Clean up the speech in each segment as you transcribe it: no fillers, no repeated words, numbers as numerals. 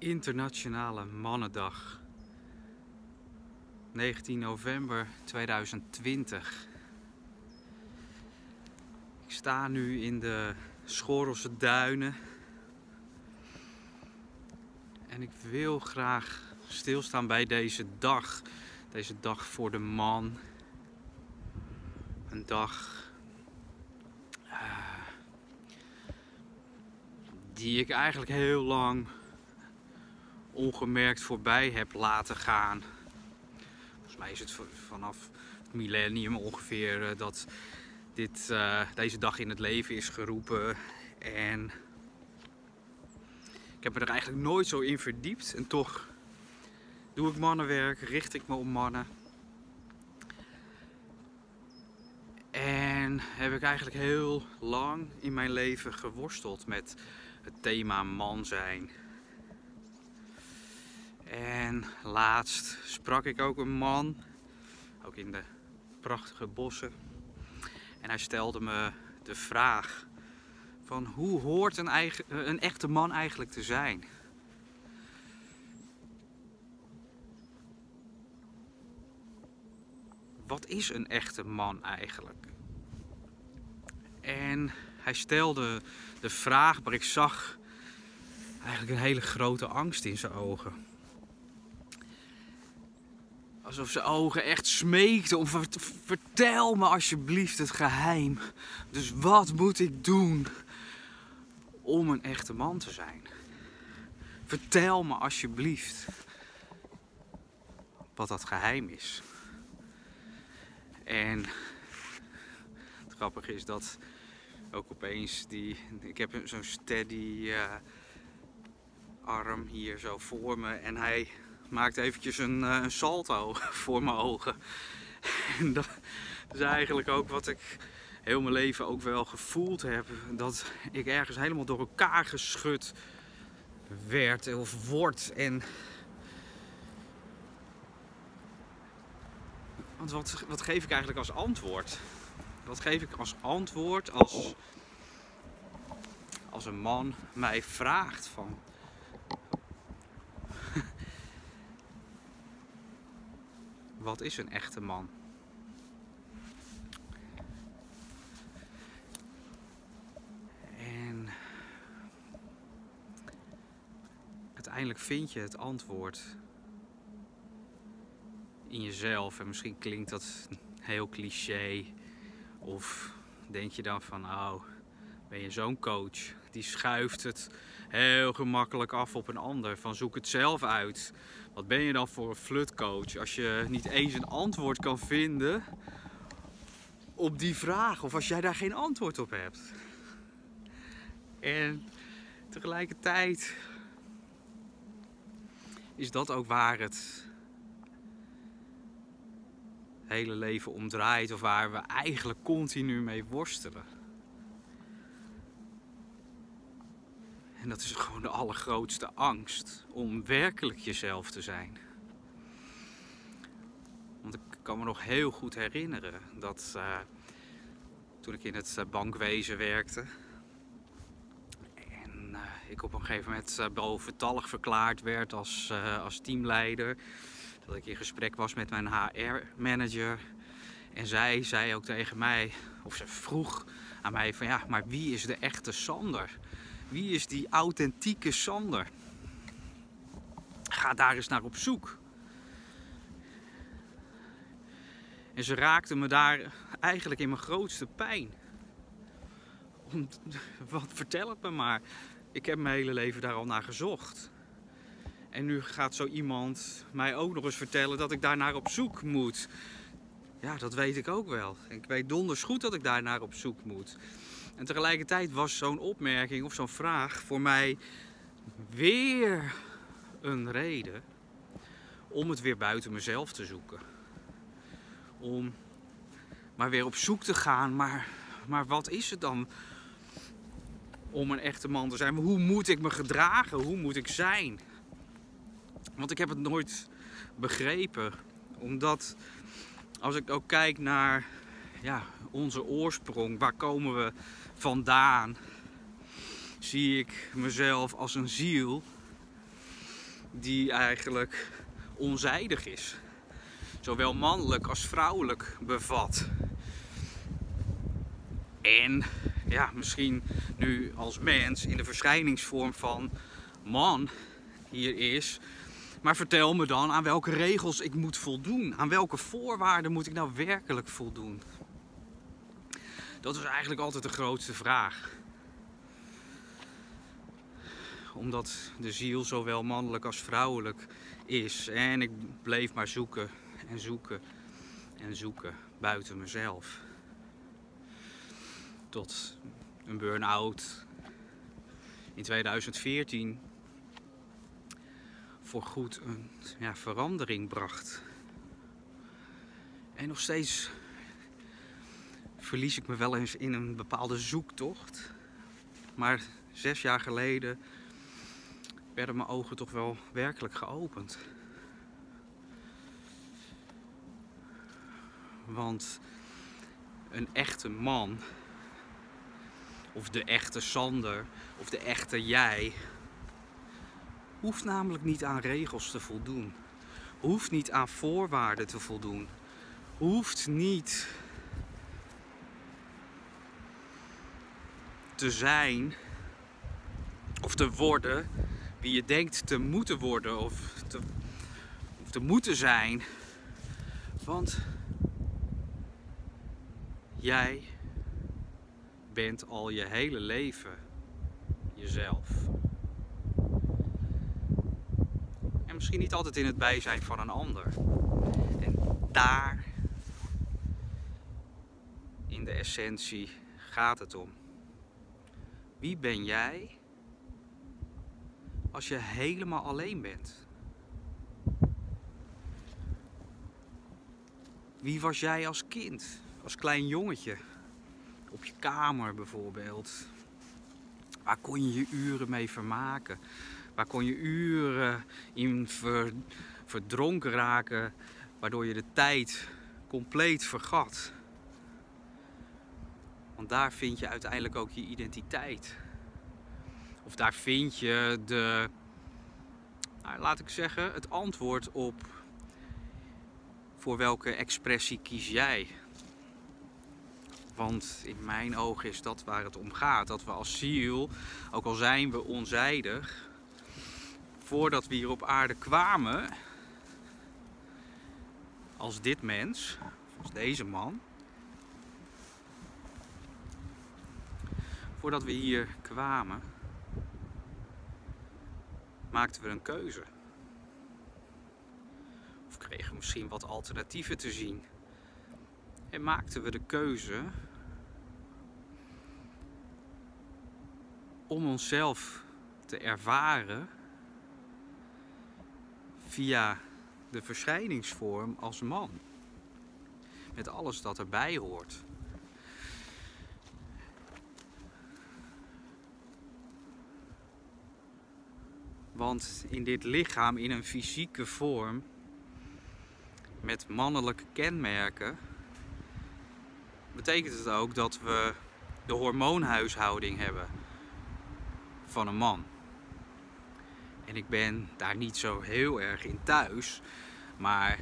Internationale Mannendag, 19 november 2020. Ik sta nu in de Schorelse Duinen en ik wil graag stilstaan bij deze dag voor de man. Een dag die ik eigenlijk heel lang ongemerkt voorbij heb laten gaan. Volgens mij is het vanaf het millennium ongeveer dat deze dag in het leven is geroepen. En ik heb me er eigenlijk nooit zo in verdiept. En toch doe ik mannenwerk, richt ik me op mannen. En heb ik eigenlijk heel lang in mijn leven geworsteld met het thema man zijn. En laatst sprak ik ook een man, ook in de prachtige bossen. En hij stelde me de vraag van hoe hoort een echte man eigenlijk te zijn? Wat is een echte man eigenlijk? En hij stelde de vraag, maar ik zag eigenlijk een hele grote angst in zijn ogen. Alsof zijn ogen echt smeekten om vertel me alsjeblieft het geheim. Dus wat moet ik doen om een echte man te zijn? Vertel me alsjeblieft wat dat geheim is. En het grappige is dat ook opeens ik heb zo'n steady arm hier zo voor me en hij maakt eventjes een salto voor mijn ogen. En dat is eigenlijk ook wat ik heel mijn leven ook wel gevoeld heb. Dat ik ergens helemaal door elkaar geschud werd of word. En want wat geef ik eigenlijk als antwoord? Wat geef ik als antwoord als een man mij vraagt van wat is een echte man? En uiteindelijk vind je het antwoord in jezelf. En misschien klinkt dat heel cliché. Of denk je dan van, oh, ben je zo'n coach? Die schuift het heel gemakkelijk af op een ander. Van zoek het zelf uit. Wat ben je dan voor een flutcoach als je niet eens een antwoord kan vinden op die vraag? Of als jij daar geen antwoord op hebt. En tegelijkertijd is dat ook waar het hele leven om draait. Of waar we eigenlijk continu mee worstelen. En dat is gewoon de allergrootste angst. Om werkelijk jezelf te zijn. Want ik kan me nog heel goed herinneren dat toen ik in het bankwezen werkte. En ik op een gegeven moment boventallig verklaard werd als teamleider. Dat ik in gesprek was met mijn HR-manager. En zij zei ook tegen mij, of ze vroeg aan mij van ja, maar wie is de echte Sander? Wie is die authentieke Sander? Ga daar eens naar op zoek. En ze raakte me daar eigenlijk in mijn grootste pijn. Vertel het me maar. Ik heb mijn hele leven daar al naar gezocht. En nu gaat zo iemand mij ook nog eens vertellen dat ik daar naar op zoek moet. Ja, dat weet ik ook wel. Ik weet donders goed dat ik daar naar op zoek moet. En tegelijkertijd was zo'n opmerking of zo'n vraag voor mij weer een reden om het weer buiten mezelf te zoeken. Om maar weer op zoek te gaan. Maar wat is het dan om een echte man te zijn? Hoe moet ik me gedragen? Hoe moet ik zijn? Want ik heb het nooit begrepen. Omdat als ik ook kijk naar onze oorsprong, waar komen we vandaan, zie ik mezelf als een ziel die eigenlijk onzijdig is. Zowel mannelijk als vrouwelijk bevat. En ja, misschien nu als mens in de verschijningsvorm van man hier is. Maar vertel me dan aan welke regels ik moet voldoen. Aan welke voorwaarden moet ik nou werkelijk voldoen? Dat is eigenlijk altijd de grootste vraag. Omdat de ziel zowel mannelijk als vrouwelijk is. En ik bleef maar zoeken en zoeken en zoeken buiten mezelf. Tot een burn-out in 2014 voorgoed een verandering bracht. En nog steeds verlies ik me wel eens in een bepaalde zoektocht. Maar 6 jaar geleden werden mijn ogen toch wel werkelijk geopend. Want een echte man, of de echte Sander, of de echte jij, hoeft namelijk niet aan regels te voldoen. Hoeft niet aan voorwaarden te voldoen. Hoeft niet te zijn of te worden wie je denkt te moeten worden of te moeten zijn. Want jij bent al je hele leven jezelf. En misschien niet altijd in het bijzijn van een ander. En daar, in de essentie, gaat het om. Wie ben jij als je helemaal alleen bent? Wie was jij als kind, als klein jongetje? Op je kamer bijvoorbeeld. Waar kon je je uren mee vermaken? Waar kon je uren in verdronken raken, waardoor je de tijd compleet vergat? Want daar vind je uiteindelijk ook je identiteit. Of daar vind je laat ik zeggen, het antwoord op voor welke expressie kies jij. Want in mijn ogen is dat waar het om gaat. Dat we als ziel, ook al zijn we onzijdig, voordat we hier op aarde kwamen, als dit mens, als deze man, voordat we hier kwamen, maakten we een keuze. Of kregen we misschien wat alternatieven te zien. En maakten we de keuze om onszelf te ervaren via de verschijningsvorm als man. Met alles dat erbij hoort. Want in dit lichaam, in een fysieke vorm, met mannelijke kenmerken, betekent het ook dat we de hormoonhuishouding hebben van een man. En ik ben daar niet zo heel erg in thuis, maar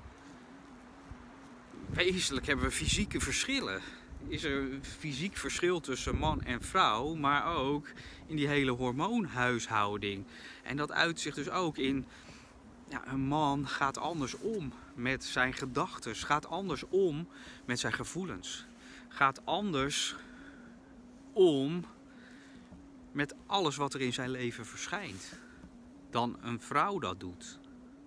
wezenlijk hebben we fysieke verschillen. Is er een fysiek verschil tussen man en vrouw, maar ook in die hele hormoonhuishouding. En dat uit zich dus ook in, een man gaat anders om met zijn gedachten, gaat anders om met zijn gevoelens, gaat anders om met alles wat er in zijn leven verschijnt dan een vrouw dat doet.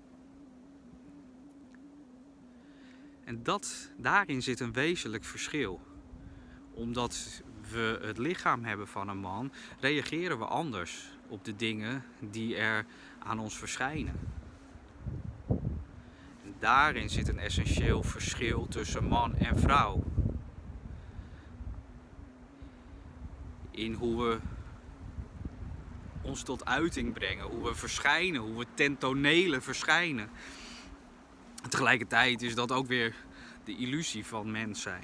En daarin zit een wezenlijk verschil. Omdat we het lichaam hebben van een man, reageren we anders op de dingen die er aan ons verschijnen. En daarin zit een essentieel verschil tussen man en vrouw. In hoe we ons tot uiting brengen, hoe we verschijnen, hoe we ten tonele verschijnen. En tegelijkertijd is dat ook weer de illusie van mens zijn.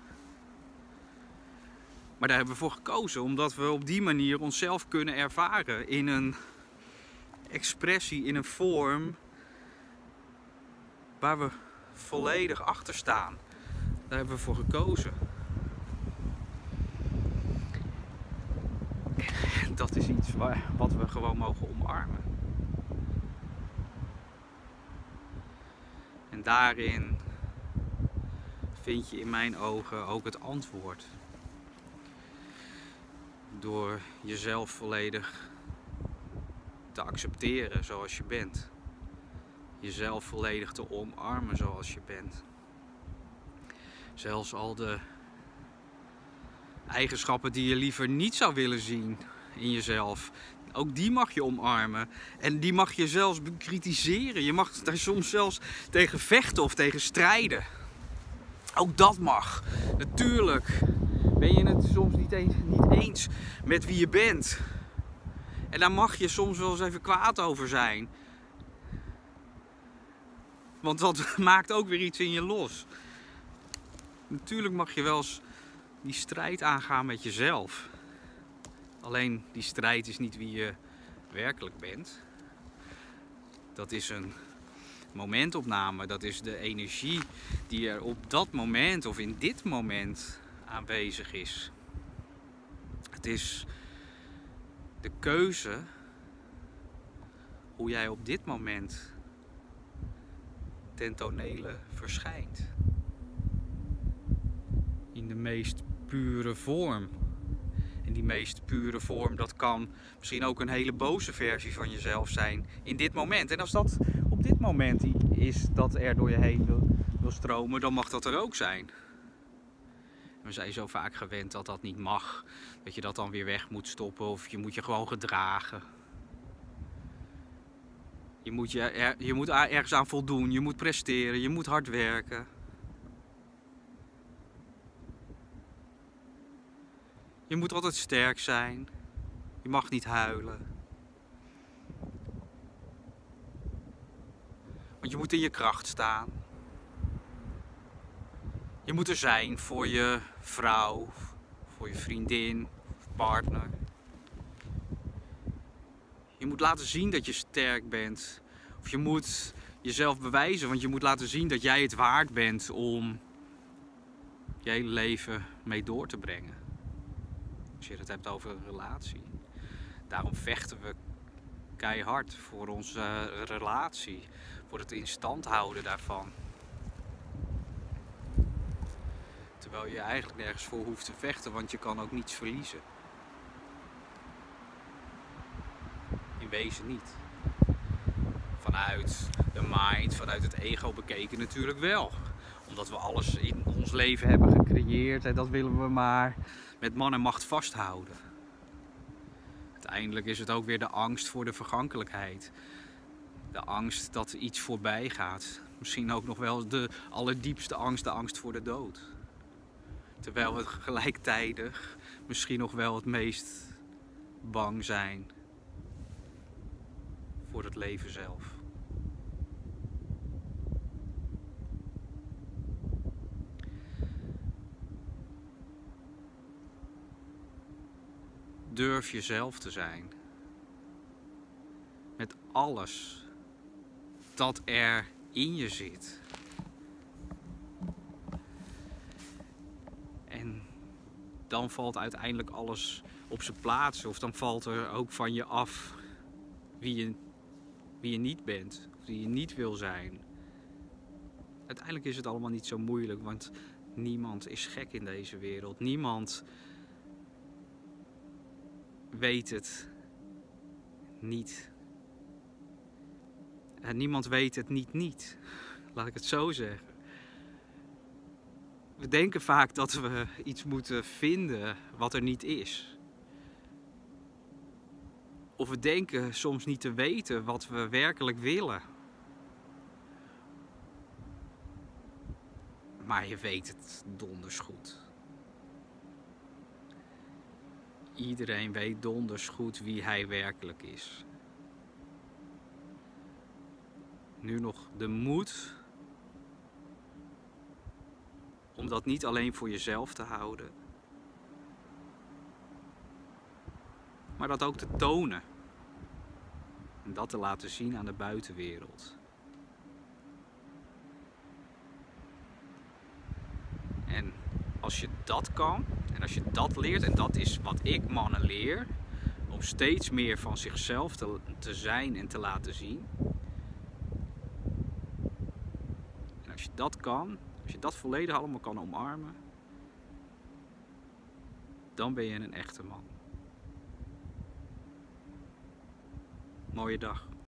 Maar daar hebben we voor gekozen, omdat we op die manier onszelf kunnen ervaren in een expressie in een vorm waar we volledig achter staan. Daar hebben we voor gekozen. En dat is iets wat we gewoon mogen omarmen. En daarin vind je in mijn ogen ook het antwoord. Door jezelf volledig te accepteren zoals je bent. Jezelf volledig te omarmen zoals je bent. Zelfs al de eigenschappen die je liever niet zou willen zien in jezelf, ook die mag je omarmen. En die mag je zelfs bekritiseren. Je mag daar soms zelfs tegen vechten of tegen strijden. Ook dat mag. Natuurlijk ben je het soms niet eens met wie je bent. En daar mag je soms wel eens even kwaad over zijn. Want dat maakt ook weer iets in je los. Natuurlijk mag je wel eens die strijd aangaan met jezelf. Alleen die strijd is niet wie je werkelijk bent. Dat is een momentopname. Dat is de energie die er op dat moment of in dit moment aanwezig is. Het is de keuze hoe jij op dit moment ten tonele verschijnt. In de meest pure vorm. En die meest pure vorm, dat kan misschien ook een hele boze versie van jezelf zijn in dit moment. En als dat op dit moment is dat er door je heen wil stromen, dan mag dat er ook zijn. We zijn zo vaak gewend dat dat niet mag. Dat je dat dan weer weg moet stoppen of je moet je gewoon gedragen. Je moet ergens aan voldoen, je moet presteren, je moet hard werken. Je moet altijd sterk zijn. Je mag niet huilen. Want je moet in je kracht staan. Je moet er zijn voor je vrouw, voor je vriendin, partner. Je moet laten zien dat je sterk bent. Of je moet jezelf bewijzen, want je moet laten zien dat jij het waard bent om je hele leven mee door te brengen. Als je het hebt over een relatie. Daarom vechten we keihard voor onze relatie. Voor het in stand houden daarvan. Terwijl je eigenlijk nergens voor hoeft te vechten, want je kan ook niets verliezen. In wezen niet. Vanuit de mind, vanuit het ego bekeken natuurlijk wel. Omdat we alles in ons leven hebben gecreëerd en dat willen we maar met man en macht vasthouden. Uiteindelijk is het ook weer de angst voor de vergankelijkheid. De angst dat iets voorbij gaat. Misschien ook nog wel de allerdiepste angst, de angst voor de dood. Terwijl we gelijktijdig misschien nog wel het meest bang zijn voor het leven zelf. Durf jezelf te zijn. Met alles dat er in je zit. En dan valt uiteindelijk alles op zijn plaats. Of dan valt er ook van je af wie je niet bent. Of wie je niet wil zijn. Uiteindelijk is het allemaal niet zo moeilijk. Want niemand is gek in deze wereld. Niemand weet het niet. En niemand weet het niet. Laat ik het zo zeggen. We denken vaak dat we iets moeten vinden wat er niet is. Of we denken soms niet te weten wat we werkelijk willen. Maar je weet het donders goed. Iedereen weet donders goed wie hij werkelijk is. Nu nog de moed om dat niet alleen voor jezelf te houden, maar dat ook te tonen. En dat te laten zien aan de buitenwereld. En als je dat kan, en als je dat leert, en dat is wat ik mannen leer, om steeds meer van zichzelf te zijn en te laten zien. En als je dat kan, als je dat volledig allemaal kan omarmen, dan ben je een echte man. Mooie dag.